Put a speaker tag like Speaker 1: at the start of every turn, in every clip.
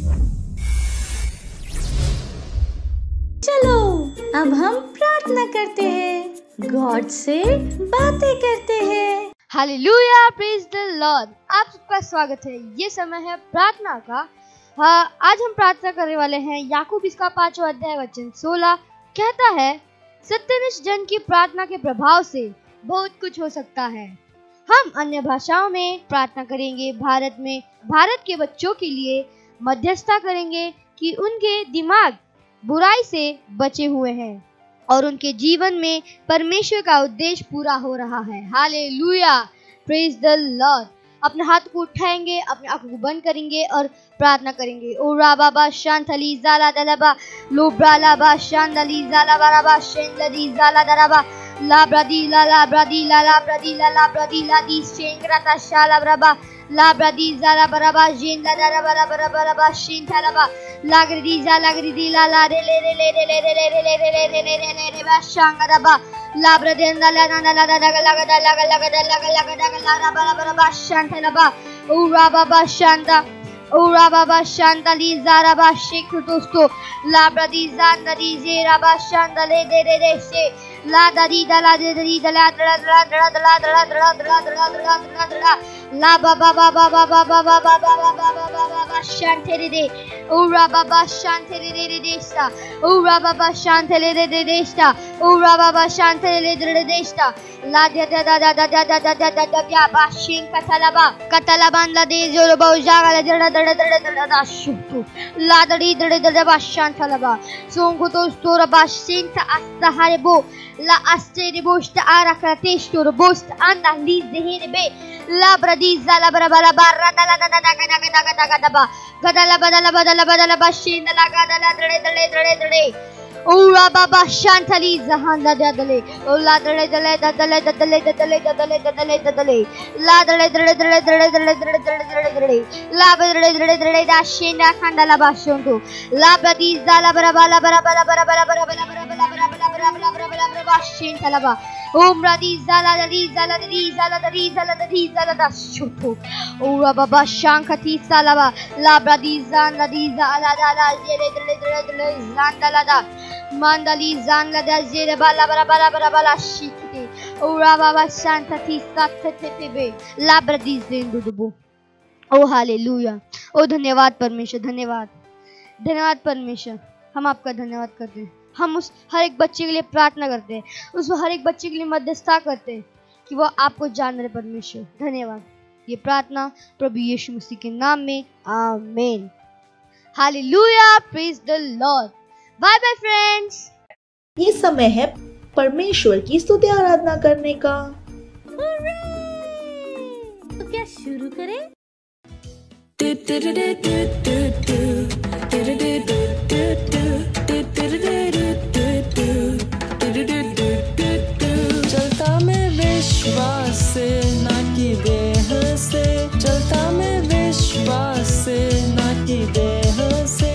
Speaker 1: चलो अब हम प्रार्थना करते हैं, गॉड से बातें करते हैं।
Speaker 2: Hallelujah, praise the Lord. आप सबका स्वागत है। ये समय है प्रार्थना का। आज हम प्रार्थना करने वाले हैं। याकूब इसका 5वां अध्याय वचन 16 कहता है, सत्यनिष्ठ जन की प्रार्थना के प्रभाव से बहुत कुछ हो सकता है। हम अन्य भाषाओं में प्रार्थना करेंगे। भारत के बच्चों के लिए मध्यस्थता करेंगे कि उनके दिमाग बुराई से बचे हुए हैं और उनके जीवन में परमेश्वर का उद्देश्य पूरा हो रहा है। Hallelujah, praise the Lord. अपने हाथ को उठाएंगे, अपने आंखों को बंद करेंगे और प्रार्थना करेंगे। ओ राबाबा शांतली जाला दलबा लोब्रालाबा शांतली जाला बराबा शेंदली जाला दरबा ला ब्रदी ला ला ब्रदी ला ला ब्रदी ला ला ब्रदी ला दी शेंग्रता शाला बराबा ला ब्रदी जाला बराबा जेंदा दरबा बराबा बराबा शेंथलबा लागरी जा लागरी ला ला रे ले रे ले रे ले रे ले रे ले रे ले रे ले रे ले बा शांगरबा ला ब्रदेंदा ला ला ला ला ला ला ला ला ला ला ला बराबा शांथलबा ओ राबाबा शांता Ura baba shandali zara ba shekrutosto la bradi zandali zera ba shandale de de de se la dari da la de dari da la da la da la da la da la da la da la da la da la da la da la la ba ba ba ba ba ba ba ba ba ba ba ba shantere de ura baba shantere de de sta ura baba shantere de de sta ura baba shantere de de sta la da da da da da da da da da da ba shin katalaban la de zoro ba ujaga la da shutu la dadi da ba shantalaba songo to stora ba shinta astaharebo la asterebo sta arakrate stora bost anda li zehinbe la bradiza la barabara barra da la da da da da ba gadala badala ba shinda la gadala dre Ura baba shantali zahanda dadale ola dale la dale la dale da shinda khandala bashundu la badiza la bara bashintalaba umradiza la da shutu ura baba shankati salaba la bradiza la jere zandala da Mandali zanga da zere bala bala shikti ura baba shantati sattete labradi zindubu। ओ hallelujah, ओ धन्यवाद परमेश्वर, धन्यवाद परमेश्वर। हम आपका धन्यवाद करते हैं। हम उस हर एक बच्चे के लिए प्रार्थना करते हैं, उस हर एक बच्चे के लिए मध्यस्थता करते हैं कि वो आपको जान रहे। परमेश्वर धन्यवाद। ये प्रार्थना प्रभु यीशु मसीह के नाम में, आमीन। Hallelujah, praise the Lord. Bye bye friends.
Speaker 3: ये समय है परमेश्वर की स्तुति आराधना करने का।
Speaker 1: तो क्या शुरू करें?
Speaker 4: चलता मैं विश्वास से ना की देह से, चलता मैं विश्वास से ना की देह से।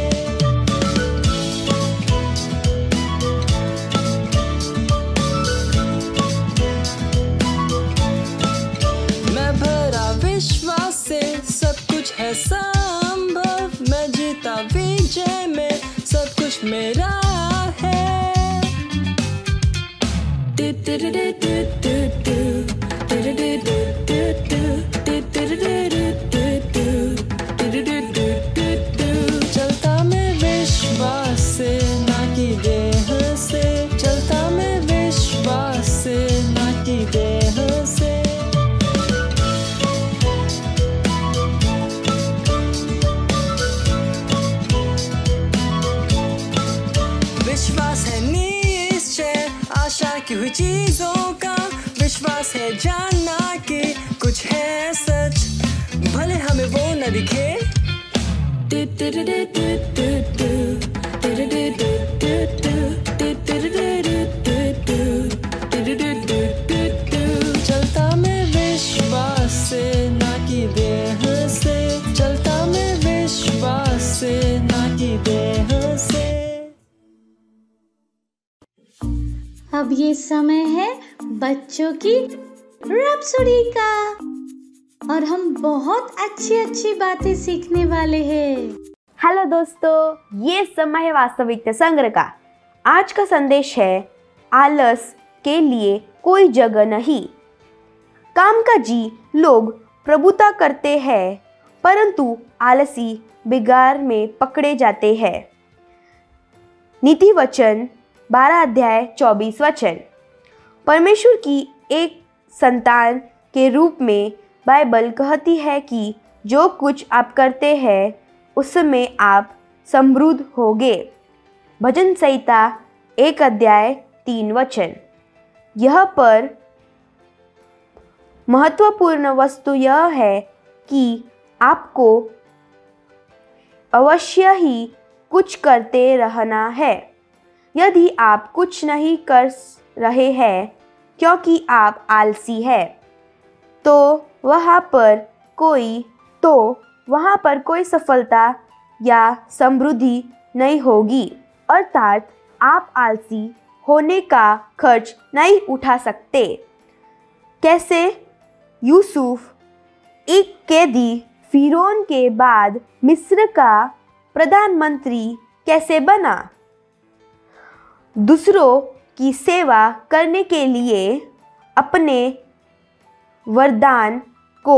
Speaker 4: मैं भरा विश्वास से, सब कुछ है संभव। मैं जीता विजय में, सब कुछ मेरा है। चलता मैं विश्वास से ना की देह से, चलता मैं विश्वास से ना की देह से। विश्वास है निश्चय आशा की हुई चीजों का, विश्वास है जानना कि कुछ है सच, भले हमें वो न दिखे। चलता मैं विश्वास से ना की देह से, चलता मैं विश्वास से ना की देह से।
Speaker 1: अब ये समय है बच्चों की रैप्सोडी का और हम बहुत अच्छी बातें सीखने वाले हैं।
Speaker 2: हेलो
Speaker 5: हेलो दोस्तों, ये समय है वास्तविकता संग्रह का। आज का संदेश है आलस के लिए कोई जगह नहीं। कामकाजी लोग प्रभुता करते हैं परंतु आलसी बिगाड़ में पकड़े जाते हैं। नीति वचन 12 अध्याय 24 वचन। परमेश्वर की एक संतान के रूप में बाइबल कहती है कि जो कुछ आप करते हैं उसमें आप समृद्ध होगे। भजन संहिता 1 अध्याय 3 वचन। यह पर महत्वपूर्ण वस्तु यह है कि आपको अवश्य ही कुछ करते रहना है। यदि आप कुछ नहीं कर रहे हैं क्योंकि आप आलसी हैं, तो वहाँ पर कोई सफलता या समृद्धि नहीं होगी। अर्थात आप आलसी होने का खर्च नहीं उठा सकते। कैसे? यूसुफ एक कैदी फिरौन के बाद मिस्र का प्रधानमंत्री कैसे बना? दूसरों की सेवा करने के लिए अपने वरदान को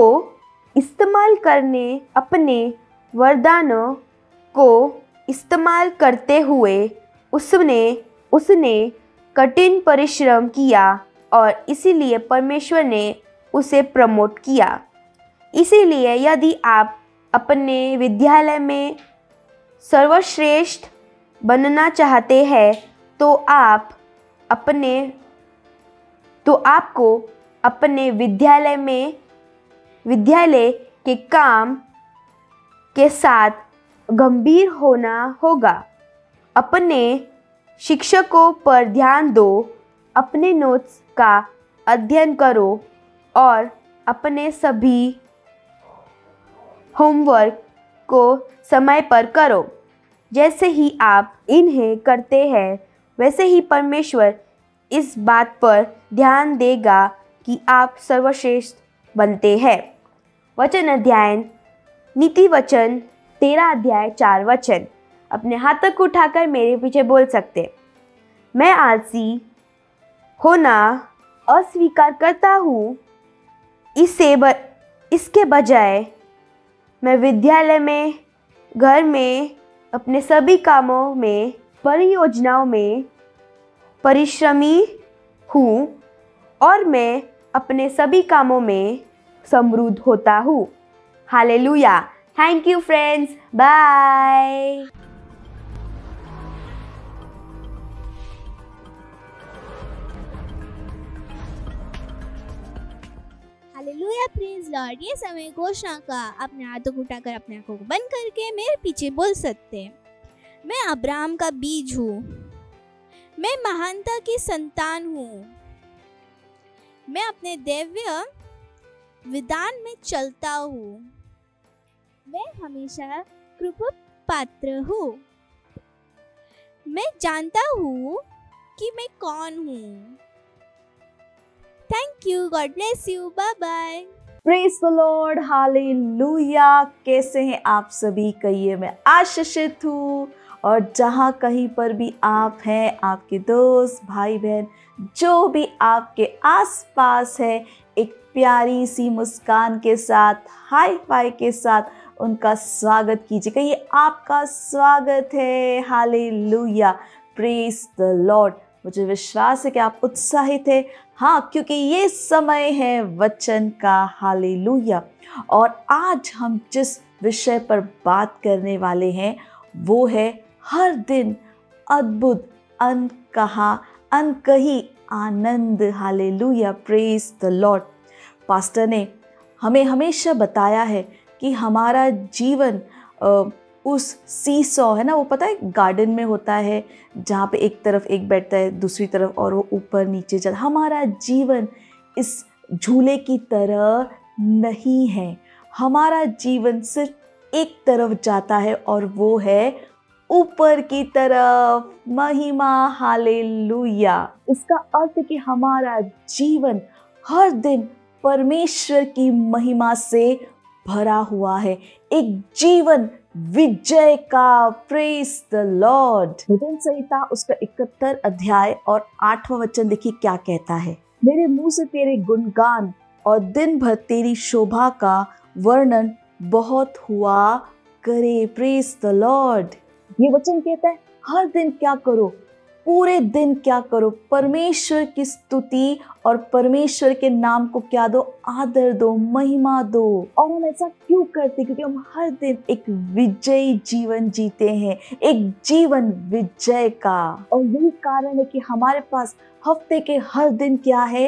Speaker 5: इस्तेमाल करते हुए उसने कठिन परिश्रम किया और इसीलिए परमेश्वर ने उसे प्रमोट किया। इसीलिए यदि आप अपने विद्यालय में सर्वश्रेष्ठ बनना चाहते हैं तो आपको अपने विद्यालय के काम के साथ गंभीर होना होगा। अपने शिक्षकों पर ध्यान दो, अपने नोट्स का अध्ययन करो और अपने सभी होमवर्क को समय पर करो। जैसे ही आप इन्हें करते हैं वैसे ही परमेश्वर इस बात पर ध्यान देगा कि आप सर्वश्रेष्ठ बनते हैं। वचन अध्ययन नीति वचन 13 अध्याय 4 वचन। अपने हाथों को उठाकर मेरे पीछे बोल सकते। मैं आलसी होना अस्वीकार करता हूँ। इसके बजाय मैं विद्यालय में, घर में, अपने सभी कामों में, परियोजनाओं में परिश्रमी हूँ और मैं अपने सभी कामों में समृद्ध होता हूँ। Hallelujah. Thank you friends, bye.
Speaker 6: Hallelujah, praise Lord. ये समय घोषणा का अपने हाथों को उठाकर अपने आंखों को बंद करके मेरे पीछे बोल सकते हैं। मैं अब्राहम का बीज हूँ। मैं महानता की संतान हूँ। मैं अपने दिव्य विधान में चलता हूँ। मैं हमेशा कृपा पात्र हूँ। मैं जानता हूँ कि मैं कौन हूँ। Thank you, God bless you, bye bye.
Speaker 3: Praise the Lord, hallelujah. कैसे हैं आप सभी? कहिए मैं आशीषित हूँ। और जहाँ कहीं पर भी आप हैं, आपके दोस्त, भाई बहन, जो भी आपके आसपास है, एक प्यारी सी मुस्कान के साथ, हाई फाई के साथ उनका स्वागत कीजिए। कहिए आपका स्वागत है। Hallelujah, praise the Lord. मुझे विश्वास है कि आप उत्साहित हैं। हाँ, क्योंकि ये समय है वचन का। हालेलुया। और आज हम जिस विषय पर बात करने वाले हैं वो है हर दिन अद्भुत अनकही आनंद। Hallelujah, praise the Lord. Pastor ने हमें हमेशा बताया है कि हमारा जीवन उस सीसॉ है ना, वो पता है गार्डन में होता है जहाँ पे एक तरफ एक बैठता है, दूसरी तरफ और वो ऊपर नीचे चल। हमारा जीवन इस झूले की तरह नहीं है। हमारा जीवन सिर्फ एक तरफ जाता है और वो है ऊपर की तरफ। महिमा, हालेलुया। इसका अर्थ है कि हमारा जीवन हर दिन परमेश्वर की महिमा से भरा हुआ है। एक जीवन विजय का। Praise the Lord. भजन संहिता उसका 71 अध्याय और 8वां वचन देखिए क्या कहता है। मेरे मुंह से तेरे गुणगान और दिन भर तेरी शोभा का वर्णन बहुत हुआ करे। Praise the Lord. ये वचन कहता है हर दिन क्या करो, पूरे दिन क्या करो, परमेश्वर की स्तुति और परमेश्वर के नाम को क्या दो, आदर दो, महिमा दो। और हम ऐसा क्यों करते? क्योंकि हम हर दिन एक विजयी जीवन जीते हैं, एक जीवन विजय का। और यही कारण है कि हमारे पास हफ्ते के हर दिन क्या है,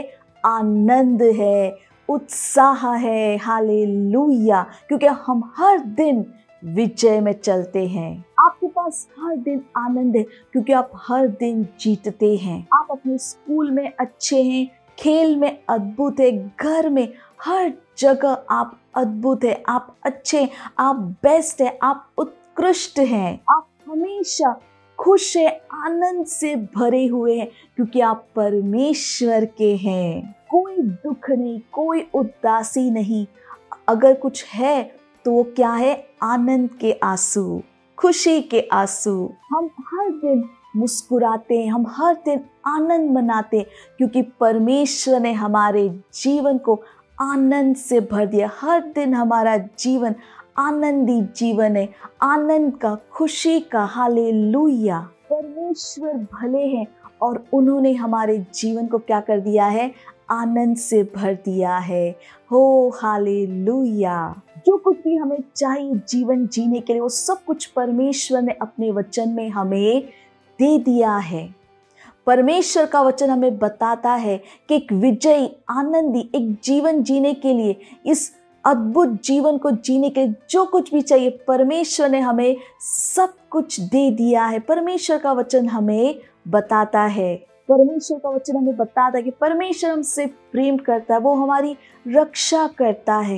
Speaker 3: आनंद है, उत्साह है। हालेलुया। क्योंकि हम हर दिन विजय में चलते हैं। आपके पास हर दिन आनंद है क्योंकि आप हर दिन जीतते हैं। आप अपने स्कूल में अच्छे हैं, खेल में अद्भुत है, घर में हर जगह आप अद्भुत है, आप अच्छे, आप बेस्ट है, आप उत्कृष्ट हैं। आप हमेशा खुश है, आनंद से भरे हुए हैं क्योंकि आप परमेश्वर के हैं। कोई दुख नहीं, कोई उदासी नहीं। अगर कुछ है तो वो क्या है, आनंद के आंसू, खुशी के आंसू। हम हर दिन मुस्कुराते हैं, हम हर दिन आनंद मनाते हैं क्योंकि परमेश्वर ने हमारे जीवन को आनंद से भर दिया। हर दिन हमारा जीवन आनंदी जीवन है, आनंद का, खुशी का। हालेलुया। परमेश्वर भले हैं और उन्होंने हमारे जीवन को क्या कर दिया है, आनंद से भर दिया है। हो हालेलुया। जो कुछ भी हमें चाहिए जीवन जीने के लिए वो सब कुछ परमेश्वर ने अपने वचन में हमें दे दिया है। परमेश्वर का वचन हमें बताता है कि एक विजयी, आनंदी एक जीवन जीने के लिए, इस अद्भुत जीवन को जीने के लिए जो कुछ भी चाहिए परमेश्वर ने हमें सब कुछ दे दिया है। परमेश्वर का वचन हमें बताता है, परमेश्वर का वचन हमें बताता है कि परमेश्वर हमसे प्रेम करता है, वो हमारी रक्षा करता है,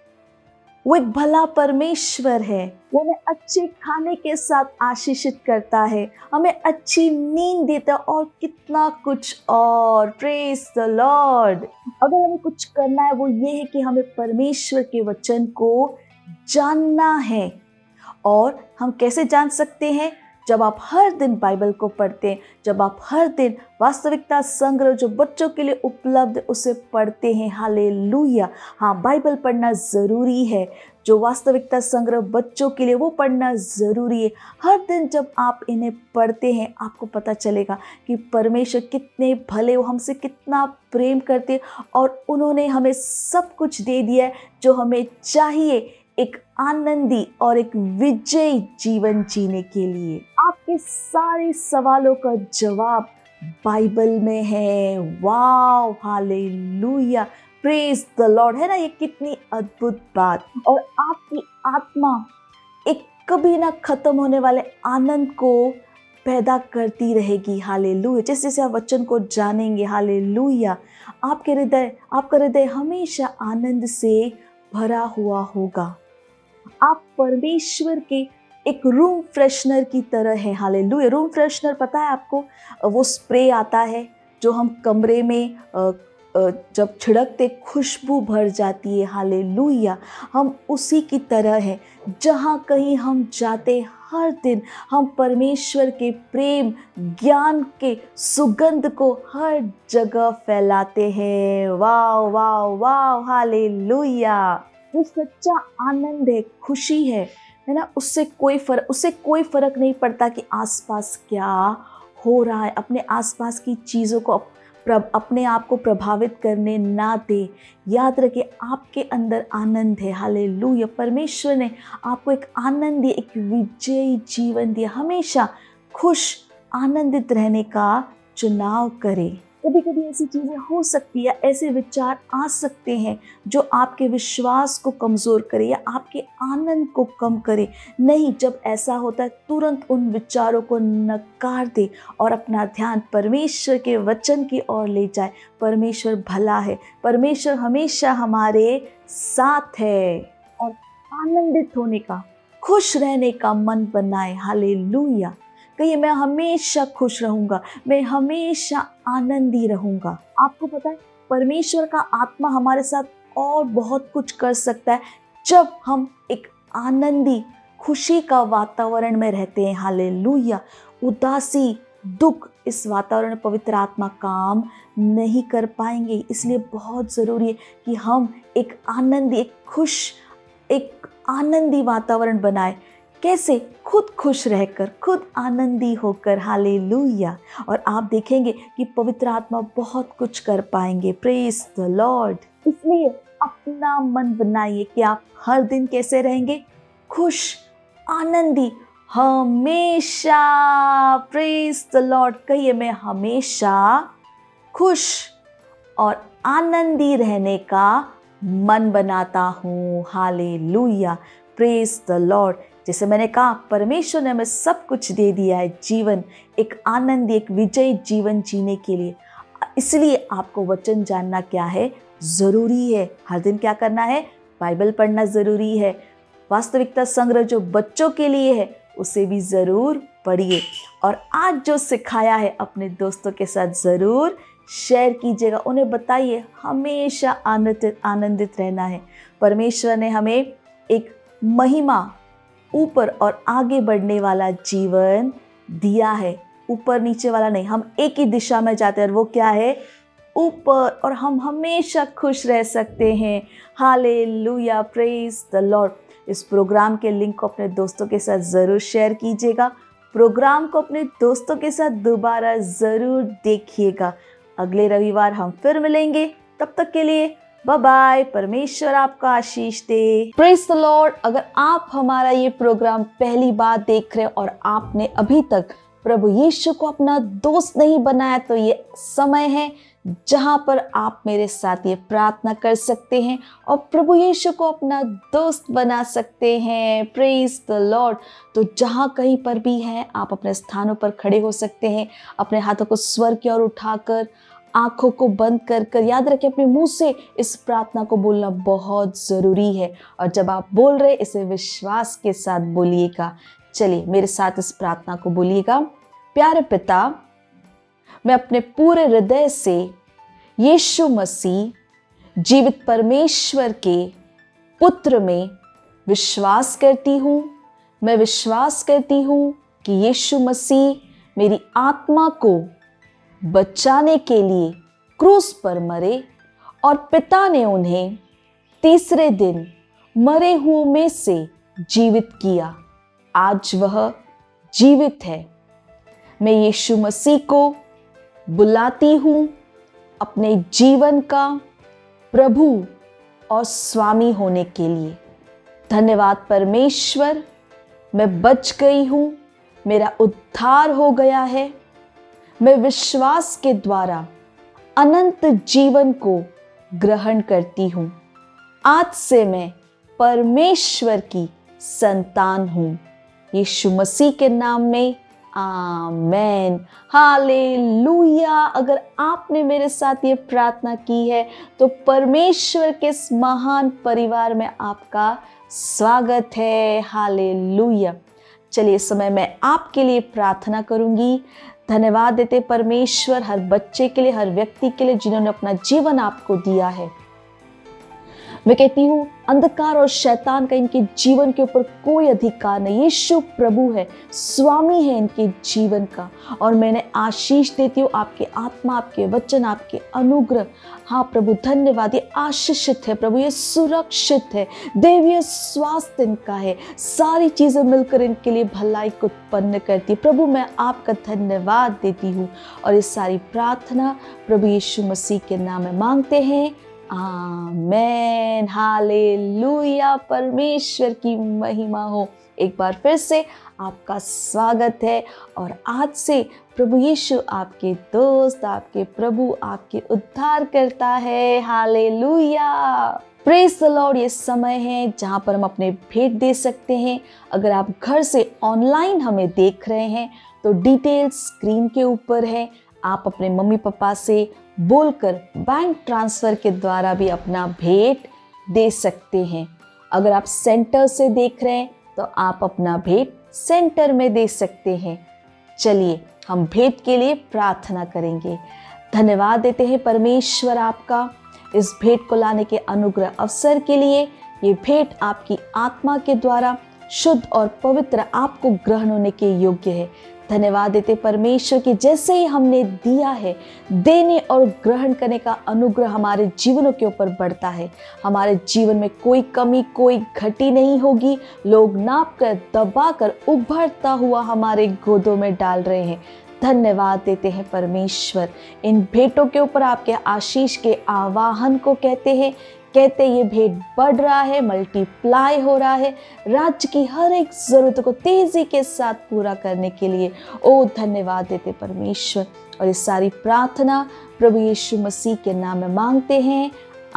Speaker 3: वो एक भला परमेश्वर है। वो हमें अच्छे खाने के साथ आशीषित करता है, हमें अच्छी नींद देता है और कितना कुछ और। Praise the Lord. अगर हमें कुछ करना है वो ये है कि हमें परमेश्वर के वचन को जानना है। और हम कैसे जान सकते हैं? जब आप हर दिन बाइबल को पढ़ते हैं, जब आप हर दिन वास्तविकता संग्रह जो बच्चों के लिए उपलब्ध उसे पढ़ते हैं। हालेलुया। हाँ, बाइबल पढ़ना ज़रूरी है। जो वास्तविकता संग्रह बच्चों के लिए वो पढ़ना ज़रूरी है। हर दिन जब आप इन्हें पढ़ते हैं आपको पता चलेगा कि परमेश्वर कितने भले, वो हमसे कितना प्रेम करते हैं और उन्होंने हमें सब कुछ दे दिया है जो हमें चाहिए एक आनंदी और एक विजयी जीवन जीने के लिए। आपके सारे सवालों का जवाब बाइबल में है। Wow, hallelujah, praise the Lord. है ना ये कितनी अद्भुत बात। और आपकी आत्मा एक कभी ना खत्म होने वाले आनंद को पैदा करती रहेगी। हालेलुया। जैसे जैसे आप वचन को जानेंगे, हालेलुया, आपका हृदय हमेशा आनंद से भरा हुआ होगा। आप परमेश्वर के एक रूम फ्रेशनर की तरह है। हालेलुया। रूम फ्रेशनर पता है आपको, वो स्प्रे आता है जो हम कमरे में जब छिड़कते खुशबू भर जाती है। हालेलुया। हम उसी की तरह है। जहाँ कहीं हम जाते हर दिन हम परमेश्वर के प्रेम, ज्ञान के सुगंध को हर जगह फैलाते हैं। वाह वाह वाह, हालेलुया। वो सच्चा आनंद है, खुशी है ना। उससे कोई फर्क नहीं पड़ता कि आसपास क्या हो रहा है। अपने आसपास की चीज़ों को अपने आप को प्रभावित करने ना दे। याद रखिए आपके अंदर आनंद है। हालेलुया। परमेश्वर ने आपको एक आनंदी, एक विजयी जीवन दिया। हमेशा खुश, आनंदित रहने का चुनाव करें। कभी कभी ऐसी चीज़ें हो सकती है, ऐसे विचार आ सकते हैं जो आपके विश्वास को कमज़ोर करे या आपके आनंद को कम करे। नहीं, जब ऐसा होता है तुरंत उन विचारों को नकार दे और अपना ध्यान परमेश्वर के वचन की ओर ले जाए। परमेश्वर भला है, परमेश्वर हमेशा हमारे साथ है। और आनंदित होने का, खुश रहने का मन बनाए। हालेलुया। कहिए, मैं हमेशा खुश रहूंगा, मैं हमेशा आनंदी रहूंगा। आपको पता है परमेश्वर का आत्मा हमारे साथ और बहुत कुछ कर सकता है जब हम एक आनंदी खुशी का वातावरण में रहते हैं। हालेलुया। उदासी, दुख, इस वातावरण में पवित्र आत्मा काम नहीं कर पाएंगे। इसलिए बहुत ज़रूरी है कि हम एक आनंदी वातावरण बनाए। कैसे? खुद खुश रहकर, खुद आनंदी होकर। हालेलुया। और आप देखेंगे कि पवित्र आत्मा बहुत कुछ कर पाएंगे। Praise the Lord. इसलिए अपना मन बनाइए कि आप हर दिन कैसे रहेंगे? खुश, आनंदी, हमेशा। Praise the Lord. कहिए, मैं हमेशा खुश और आनंदी रहने का मन बनाता हूँ। हालेलुया। Praise the Lord. जैसे मैंने कहा, परमेश्वर ने हमें सब कुछ दे दिया है, जीवन, एक आनंदी, एक विजयी जीवन जीने के लिए। इसलिए आपको वचन जानना क्या है? ज़रूरी है। हर दिन क्या करना है? बाइबल पढ़ना ज़रूरी है। वास्तविकता संग्रह जो बच्चों के लिए है, उसे भी ज़रूर पढ़िए। और आज जो सिखाया है अपने दोस्तों के साथ ज़रूर शेयर कीजिएगा। उन्हें बताइए हमेशा आनंदित रहना है। परमेश्वर ने हमें एक महिमा, ऊपर और आगे बढ़ने वाला जीवन दिया है। ऊपर नीचे वाला नहीं। हम एक ही दिशा में जाते हैं, और वो क्या है? ऊपर। और हम हमेशा खुश रह सकते हैं। हालेलुया। Praise the Lord. इस प्रोग्राम के लिंक को अपने दोस्तों के साथ ज़रूर शेयर कीजिएगा। प्रोग्राम को अपने दोस्तों के साथ दोबारा ज़रूर देखिएगा। अगले रविवार हम फिर मिलेंगे। तब तक के लिए बाय बाय। परमेश्वर आपका आशीष दे। Praise the Lord. अगर आप हमारा ये प्रोग्राम पहली बार देख रहे हैं और आपने अभी तक प्रभु यीशु को अपना दोस्त नहीं बनाया, तो ये समय है जहां पर आप मेरे साथ ये प्रार्थना कर सकते हैं और प्रभु यीशु को अपना दोस्त बना सकते हैं। Praise the lord. तो जहां कहीं पर भी हैं, आप अपने स्थानों पर खड़े हो सकते हैं, अपने हाथों को स्वर की ओर उठाकर, आंखों को बंद कर याद रखें, अपने मुंह से इस प्रार्थना को बोलना बहुत ज़रूरी है। और जब आप बोल रहे, इसे विश्वास के साथ बोलिएगा। चलिए मेरे साथ इस प्रार्थना को बोलिएगा। प्यारे पिता, मैं अपने पूरे हृदय से यीशु मसीह जीवित परमेश्वर के पुत्र में विश्वास करती हूँ। मैं विश्वास करती हूँ कि यीशु मसीह मेरी आत्मा को बचाने के लिए क्रूस पर मरे और पिता ने उन्हें तीसरे दिन मरे हुओं में से जीवित किया। आज वह जीवित है। मैं यीशु मसीह को बुलाती हूँ अपने जीवन का प्रभु और स्वामी होने के लिए। धन्यवाद परमेश्वर, मैं बच गई हूँ, मेरा उद्धार हो गया है। मैं विश्वास के द्वारा अनंत जीवन को ग्रहण करती हूँ। आज से मैं परमेश्वर की संतान हूँ। यीशु मसीह के नाम में आमेन। हालेलुया। अगर आपने मेरे साथ ये प्रार्थना की है तो परमेश्वर के इस महान परिवार में आपका स्वागत है। हालेलुया। चलिए इस समय मैं आपके लिए प्रार्थना करूंगी। धन्यवाद देते परमेश्वर हर बच्चे के लिए, हर व्यक्ति के लिए जिन्होंने अपना जीवन आपको दिया है। मैं कहती हूँ अंधकार और शैतान का इनके जीवन के ऊपर कोई अधिकार नहीं। यीशु प्रभु है, स्वामी है इनके जीवन का। और मैंने आशीष देती हूँ आपके आत्मा, आपके वचन, आपके अनुग्रह। हाँ प्रभु धन्यवाद। ये आशीषित है प्रभु, ये सुरक्षित है, दैवीय स्वास्थ्य इनका है। सारी चीजें मिलकर इनके लिए भलाई को उत्पन्न करती है। प्रभु मैं आपका धन्यवाद देती हूँ और ये सारी प्रार्थना प्रभु यीशु मसीह के नाम में मांगते हैं। आमेन। हालेलुया। परमेश्वर की महिमा हो। एक बार फिर से आपका स्वागत है और आज से प्रभु यीशु आपके दोस्त, आपके प्रभु, आपके उद्धार करता है। हालेलुया। Praise the Lord. ये समय है जहाँ पर हम अपने भेंट दे सकते हैं। अगर आप घर से ऑनलाइन हमें देख रहे हैं तो डिटेल्स स्क्रीन के ऊपर है। आप अपने मम्मी पापा से बोलकर बैंक ट्रांसफ़र के द्वारा भी अपना भेंट दे सकते हैं। अगर आप सेंटर से देख रहे हैं तो आप अपना भेंट सेंटर में दे सकते हैं। चलिए हम भेंट के लिए प्रार्थना करेंगे। धन्यवाद देते हैं परमेश्वर आपका इस भेंट को लाने के अनुग्रह अवसर के लिए। ये भेंट आपकी आत्मा के द्वारा शुद्ध और पवित्र आपको ग्रहण होने के योग्य है। धन्यवाद देते परमेश्वर कि जैसे ही हमने दिया है, देने और ग्रहण करने का अनुग्रह हमारे जीवनों के ऊपर बढ़ता है। हमारे जीवन में कोई कमी, कोई घटी नहीं होगी। लोग नाप कर, दबा कर उभरता हुआ हमारे गोदों में डाल रहे हैं। धन्यवाद देते हैं परमेश्वर। इन भेंटों के ऊपर आपके आशीष के आवाहन को कहते ये भेंट बढ़ रहा है, मल्टीप्लाई हो रहा है, राज्य की हर एक जरूरत को तेजी के साथ पूरा करने के लिए। ओ धन्यवाद देते परमेश्वर। और ये सारी प्रार्थना प्रभु यीशु मसीह के नाम में मांगते हैं,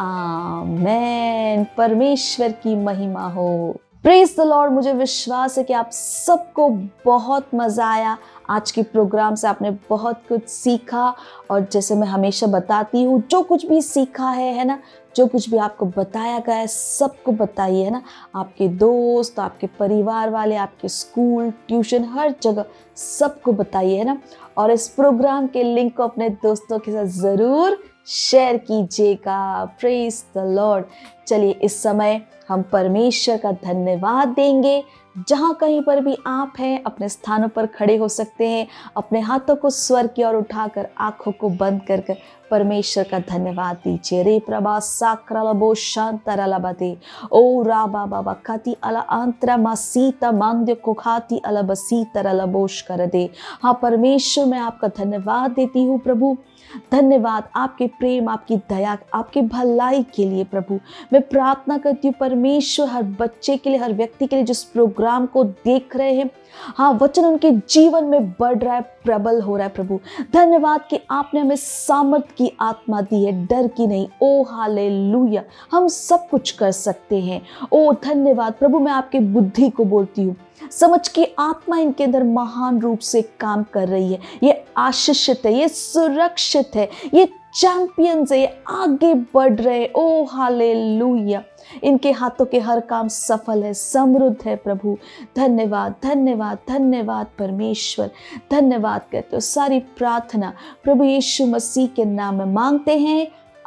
Speaker 3: आमेन। परमेश्वर की महिमा हो। Praise the Lord. मुझे विश्वास है कि आप सबको बहुत मज़ा आया। आज के प्रोग्राम से आपने बहुत कुछ सीखा। और जैसे मैं हमेशा बताती हूँ, जो कुछ भी सीखा है ना, जो कुछ भी आपको बताया गया है सबको बताइए, है ना। आपके दोस्त, आपके परिवार वाले, आपके स्कूल, ट्यूशन, हर जगह सबको बताइए, है ना। और इस प्रोग्राम के लिंक को अपने दोस्तों के साथ ज़रूर शेयर कीजिएगा। Praise the lord. चलिए इस समय हम परमेश्वर का धन्यवाद देंगे। जहाँ कहीं पर भी आप हैं, अपने स्थानों पर खड़े हो सकते हैं। अपने हाथों को स्वर की ओर उठाकर, आंखों को बंद कर परमेश्वर का धन्यवाद दीजिए। रे प्रभा साक्रलबो शांतरलबते ओ राबा बाबा खाती अला अंतरा मासीता मांद्य को खाती अलबसी तरलबोश कर दे। हाँ परमेश्वर, मैं आपका धन्यवाद देती हूँ प्रभु। धन्यवाद आपके प्रेम, आपकी दया, आपकी भलाई के लिए प्रभु। मैं प्रार्थना करती हूँ परमेश्वर, हर बच्चे के लिए, हर व्यक्ति के लिए जिस प्रोग्राम को देख रहे हैं, हाँ वचन उनके जीवन में बढ़ रहा है, प्रबल हो रहा है प्रभु। धन्यवाद कि आपने हमें सामर्थ की आत्मा दी है, डर की नहीं। ओ हालेलुया, हम सब कुछ कर सकते हैं। ओ धन्यवाद प्रभु। मैं आपके बुद्धि को बोलती हूँ, समझ की आत्मा इनके अंदर महान रूप से काम कर रही है। ये आशीषित है, ये सुरक्षित है, ये चैंपियंस है, ये आगे बढ़ रहे। ओ हालेलुया, इनके हाथों के हर काम सफल है, समृद्ध है प्रभु। धन्यवाद धन्यवाद धन्यवाद परमेश्वर। धन्यवाद कहते हो। सारी प्रार्थना प्रभु यीशु मसीह के नाम में मांगते हैं,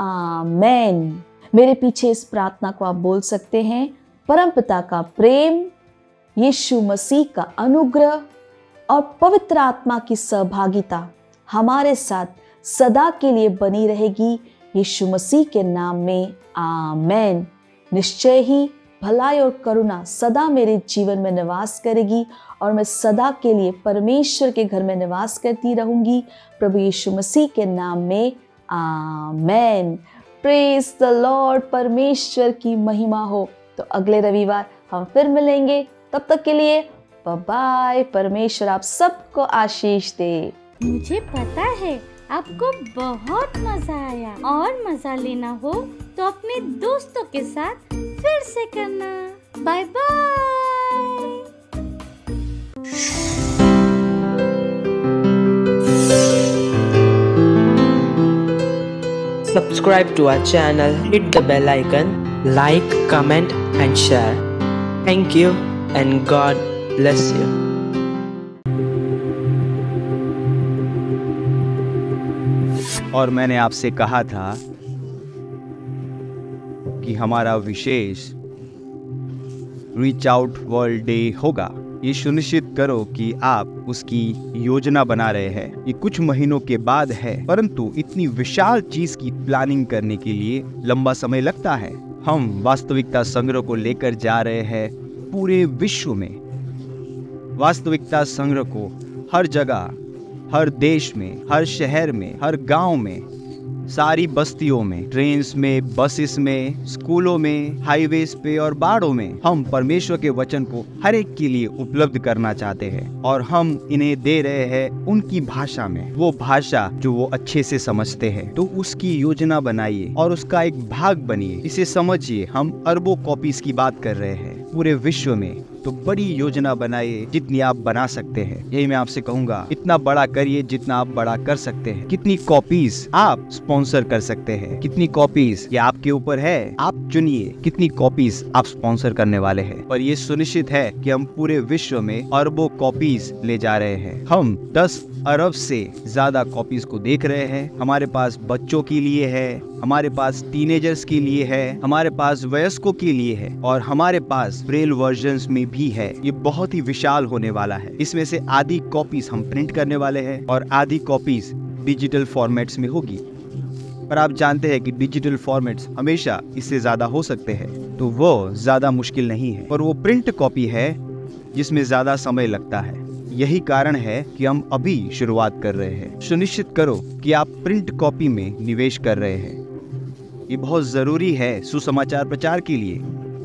Speaker 3: आमेन। मेरे पीछे इस प्रार्थना को आप बोल सकते हैं। परमपिता का प्रेम, यीशु मसीह का अनुग्रह और पवित्र आत्मा की सहभागिता हमारे साथ सदा के लिए बनी रहेगी, यीशु मसीह के नाम में, आमेन। निश्चय ही भलाई और करुणा सदा मेरे जीवन में निवास करेगी और मैं सदा के लिए परमेश्वर के घर में निवास करती रहूंगी, प्रभु यीशु मसीह के नाम में, आमेन। Praise the Lord. परमेश्वर की महिमा हो। तो अगले रविवार हम फिर मिलेंगे। तब तक के लिए बाय बाय। परमेश्वर आप सबको आशीष दे।
Speaker 1: मुझे पता है आपको बहुत मजा आया, और मजा लेना हो तो अपने दोस्तों के साथ फिर से करना। Bye bye.
Speaker 4: Subscribe to our channel, hit the bell icon, like, comment and share. Thank you and God bless you.
Speaker 7: और मैंने आपसे कहा था कि हमारा विशेष रीच आउट वर्ल्ड डे होगा। ये सुनिश्चित करो कि आप उसकी योजना बना रहे हैं। ये कुछ महीनों के बाद है, परंतु इतनी विशाल चीज की प्लानिंग करने के लिए लंबा समय लगता है। हम वास्तविकता संग्रह को लेकर जा रहे हैं पूरे विश्व में। वास्तविकता संग्रह को हर जगह, हर देश में, हर शहर में, हर गांव में, सारी बस्तियों में, ट्रेन्स में, बसेस में, स्कूलों में, हाईवेज पे और बाड़ों में हम परमेश्वर के वचन को हर एक के लिए उपलब्ध करना चाहते हैं। और हम इन्हें दे रहे हैं उनकी भाषा में, वो भाषा जो वो अच्छे से समझते हैं। तो उसकी योजना बनाइए और उसका एक भाग बनिए। इसे समझिए, हम अरबों कॉपीज की बात कर रहे हैं पूरे विश्व में। तो बड़ी योजना बनाइए जितनी आप बना सकते हैं। यही मैं आपसे कहूंगा, इतना बड़ा करिए जितना आप बड़ा कर सकते हैं। कितनी कॉपीज आप स्पॉन्सर कर सकते हैं, कितनी कॉपीज ये आपके ऊपर है। आप चुनिए कितनी कॉपीज आप स्पॉन्सर करने वाले हैं। पर ये सुनिश्चित है कि हम पूरे विश्व में अरबों कॉपीज ले जा रहे हैं। हम 10 अरब से ज्यादा कॉपीज को देख रहे हैं। हमारे पास बच्चों के लिए है, हमारे पास टीनेजर्स के लिए है, हमारे पास वयस्कों के लिए है और हमारे पास ब्रेल वर्जन्स में भी है। ये बहुत ही विशाल होने वाला है। इसमें से आधी कॉपीज हम प्रिंट करने वाले हैं और आधी कॉपीज डिजिटल फॉर्मेट्स में होगी। पर आप जानते हैं कि डिजिटल फॉर्मेट्स हमेशा इससे ज्यादा हो सकते हैं, तो वो ज्यादा मुश्किल नहीं है, पर वो प्रिंट कॉपी है जिसमें ज्यादा समय लगता है। यही कारण है कि हम अभी शुरुआत कर रहे हैं। सुनिश्चित करो कि आप प्रिंट कॉपी में निवेश कर रहे हैं। ये बहुत जरूरी है सुसमाचार प्रचार के लिए,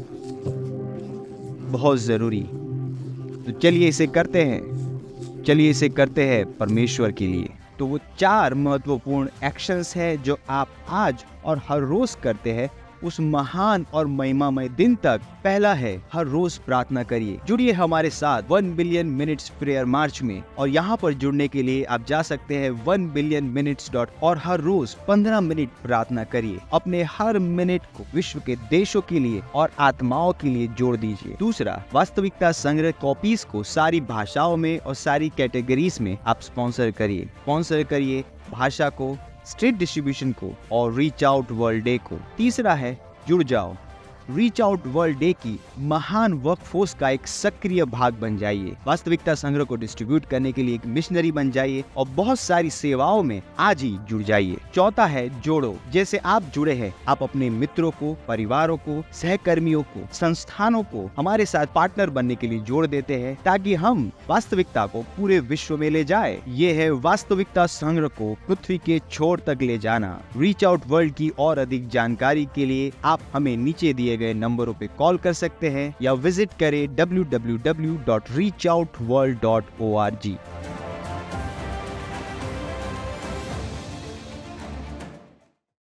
Speaker 7: बहुत जरूरी। तो चलिए इसे करते हैं, चलिए इसे करते हैं परमेश्वर के लिए। तो वो 4 महत्वपूर्ण एक्शंस है जो आप आज और हर रोज करते हैं उस महान और महिमामय दिन तक। पहला है हर रोज प्रार्थना करिए। जुड़िए हमारे साथ 1 बिलियन मिनट्स प्रेयर मार्च में, और यहाँ पर जुड़ने के लिए आप जा सकते हैं 1billionminutes. और हर रोज 15 मिनट प्रार्थना करिए। अपने हर मिनट को विश्व के देशों के लिए और आत्माओं के लिए जोड़ दीजिए। दूसरा, वास्तविकता संग्रह कॉपीज को सारी भाषाओं में और सारी कैटेगरीज में आप स्पॉन्सर करिए भाषा को, स्ट्रीट डिस्ट्रीब्यूशन को और रीच आउट वर्ल्ड डे को। तीसरा है जुड़ जाओ। रीच आउट वर्ल्ड डे की महान वर्कफोर्स का एक सक्रिय भाग बन जाइए। वास्तविकता संग्रह को डिस्ट्रीब्यूट करने के लिए एक मिशनरी बन जाइए और बहुत सारी सेवाओं में आज ही जुड़ जाइए। चौथा है जोड़ो। जैसे आप जुड़े हैं, आप अपने मित्रों को, परिवारों को, सहकर्मियों को, संस्थानों को हमारे साथ पार्टनर बनने के लिए जोड़ देते हैं ताकि हम वास्तविकता को पूरे विश्व में ले जाए। ये है वास्तविकता संग्रह को पृथ्वी के छोर तक ले जाना। रीच आउट वर्ल्ड की और अधिक जानकारी के लिए आप हमें नीचे दिए गए नंबरों पे कॉल कर सकते हैं या विजिट करें www.reachoutworld.org।